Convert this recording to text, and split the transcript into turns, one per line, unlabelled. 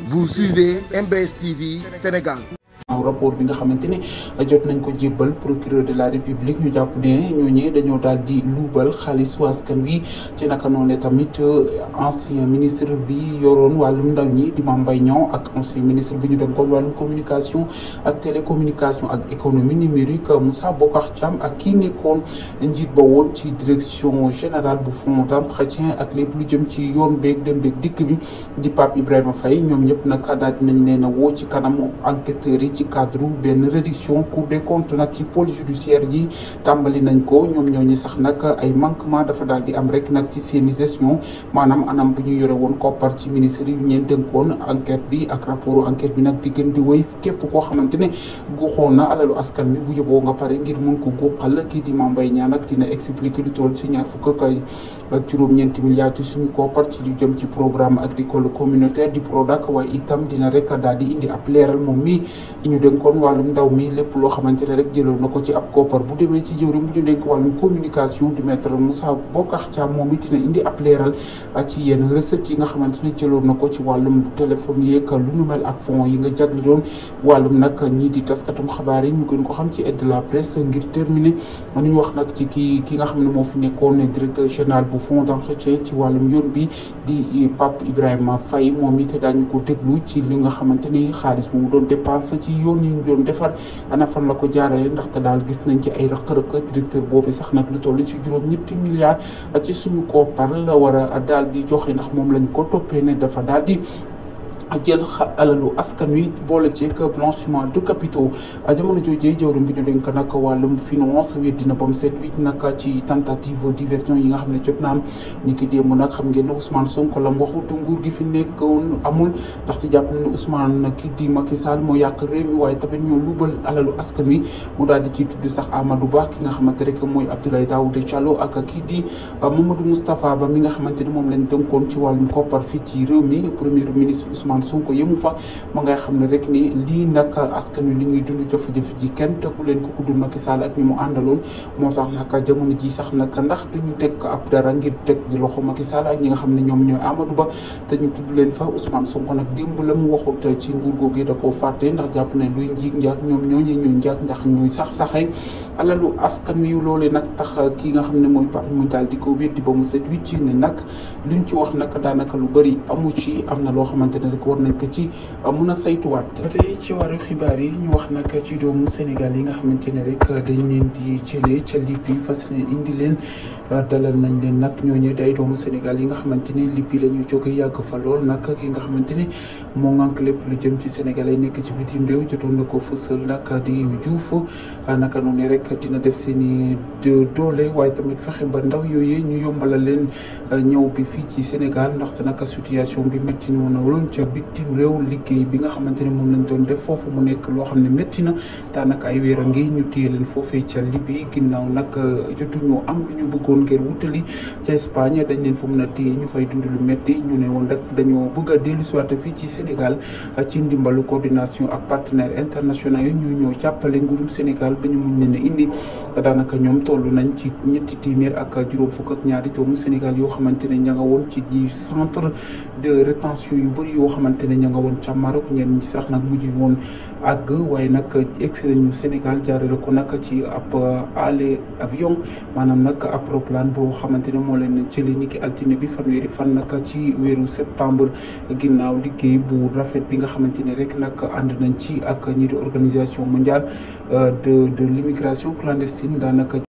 Vous suivez MBS TV Sénégal.
rapport bi nga xamante ne jot nañ ko jébbal procureur de la république ñu jàpp ne ñooñee dañoo daal di luubal xaalis askan wi ci naka noonu tamit ancien ministre bi yoroon wàllum ndaw ñi di Mame Mbaye Niang ak ancien ministre bi ñu dénkoon wàllum communication ak télécommunication ak économie numérique Moussa Bocar Thiam ak kii nekkoon njiit ba woon ci direction générale bu fonds d'entretien ak lépp lu jëm ci yoon beeg dem beeg dikk bi di Pape Ibrahima Faye ñoom ñëpp nag daal dinañ leen a woo ci kanamu enquêteurs yi ci cadre benn reddition cour des comptes nag ci pôle judiciaire yi tàmbali nañ ko ñoom ñooñu sax nag ay manquement dafa daal di am rek nag ci seeni gestion maanaam anam bu ñu yore woon koppar ci ministère yi ñeen dénkoon enquête bi ak rapport enquête bi nag di gën di wéy képp koo xamante ne guuxoon na alalu askan bi bu yóbboo nga pare ngir mun ko guuxal kii di Mame Mbaye Niang nag dina expliquer lu toll ci ñaar fukk ak juróom-ñeenti milliards ci suñu koppar ci lu jëm ci programme agricole communautaire di PRODAC waaye itam dina rek daal di indi ab leeral moom mi ñu dénkoon wàllum ndaw mi lépp loo xamante ne rek jëloon na ko ci ab koppar bu demee ci jëwriñ bu ñu dénk wàllum communication di maître Moussa Bocar Thiam moom it dina indi ab leeral ci yenn recettes yi nga xamante ne jëloon na ko ci wàllum téléphone yeeg lu nu mel ak fonds yi nga jagle doon wàllum nag ñii di taskatum xabaar yi ñu gën ko xam ci aide de la presse ngir terminer ñu wax nag ci ki nga xam ne moo fi nekkoon directeur général bu fonds d'entretien ci wàllum yoon bi di Pape Ibrahima Faye moom it daañu ko déglu ci li nga xamante ni xaalis bu mu doon dépense ci yoon yi ñu doon defar ana fan la ko jaarale ndaxte daal gis nañ ci ay rëq-rëq directeur boobu sax nag lu toll ci juróom-ñetti milliards ci suñu koppar la war a daal di joxe ndax moom lañ ko toppee ne dafa daal di jël alalu askan wi boole ci blanchiment de capitaux jamono joojee jawriñ bi ñu dénk nag wàllum finance dina ba mu set wicc nag ci tentative diversion yi nga xam ne jot na am ñi ki démb nag xam ngeen ne Ousmane Sonko la mu waxu nguur gi fi nekkoon amul ndaxte jàpp na ne Ousmane ki di Macky Sall moo yàq réew mi waaye tamit ñoo luubal alalu askan wi mu daal di ciy tudd sax Amadou Ba ki nga xamante rek mooy Abdoulaye Daouda Diallo ak kii di Mamadou Moustapha Ba mi nga xamante ni moom lañ dénkoon ci wàllum koppar fii ci réew mi premier ministre Ousmane Sonko yemu fa ma ngay xam ne rek ni lii nag askan wi li ñuy dund jafe-jafe ji kenn tegu leen ko ku dul Macky Sall ak ñi mu àndaloon moo tax nag jamono ji sax nag ndax duñu teg ab dara ngir teg di loxo Macky Sall ak ñi nga xam ne ñoom ñooy Amadou Ba te ñu tudd leen fa Ousmane Sonko nag démb la mu waxut ci nguur googu da koo fàtte ndax jàpp ne luy njiig njaag ñoom ñooñu ñuy njaag ndax ñooy sax-saxee alalu askan wi loolee nag tax kii nga xam ne mooy Pape mu daal di ko weddi ba mu set wicc ne nag luñ ci wax nag daanaka lu bëri amu ci am na loo xamante ne rek war nañ ko ci mun a saytuwaat. ba tey ci wàllu xibaar yi ñu wax nag ci doomu Sénégal yi nga xamante ne rek dañ leen di jëlee ca Libye fas leen indi leen dalal nañ leen nag ñooñu day doomu Sénégal yi nga xamante ne Libye la ñu jóge yàgg fa lool nag ki nga xamante ne moo ngànk lépp lu jëm ci Sénégal yi nekk ci bitim réew jotoon na ko fësal nag di Diouf naka noonu rek dina def seen i doole waaye tamit fexe ba ndaw yooyu ñu yombalal leen ñëw bi fii ci Sénégal ndaxte nag situation bi métti na woon ca bitim réew liggéey bi nga xamante ne moom lañ doon def foofu mu nekk loo xam ne métti na daanaka ay weer a ngi ñu téye leen foofee ca Libye ginnaaw nag jotuñu am lu ñu bëggoon ngir wutali ca Espagne dañ leen fa mën a téye ñu fay dund lu métti ñu ne woon rek dañoo bëgg a dellu si waat fii ci Sénégal ci ndimbalu coordination ak partenaires internationaux yi ñu ñëw jàppale nguurum Sénégal ba ñu mun leen a indi daanaka ñoom toll nañ ci ñetti téeméer ak juróom fukk ak ñaari doomu Sénégal yoo xamante ne ña nga woon ci centre de rétention yu bëri yoo xamante ne ña nga woon ca Maroc ñenn ñi sax nag mujj woon àgg waaye nag egsi nañu Sénégal jaarale ko nag ci ab aller avion maanaam nag ab roplaan boo xamante ne moo leen jëlee niki altine bi fanweeri fan nag ci weeru septembre ginnaaw liggéey bu rafet bi nga xamante ne rek nag ànd nañ ci ak ñi di organisation mondiale de l'immigration clandestine daanaka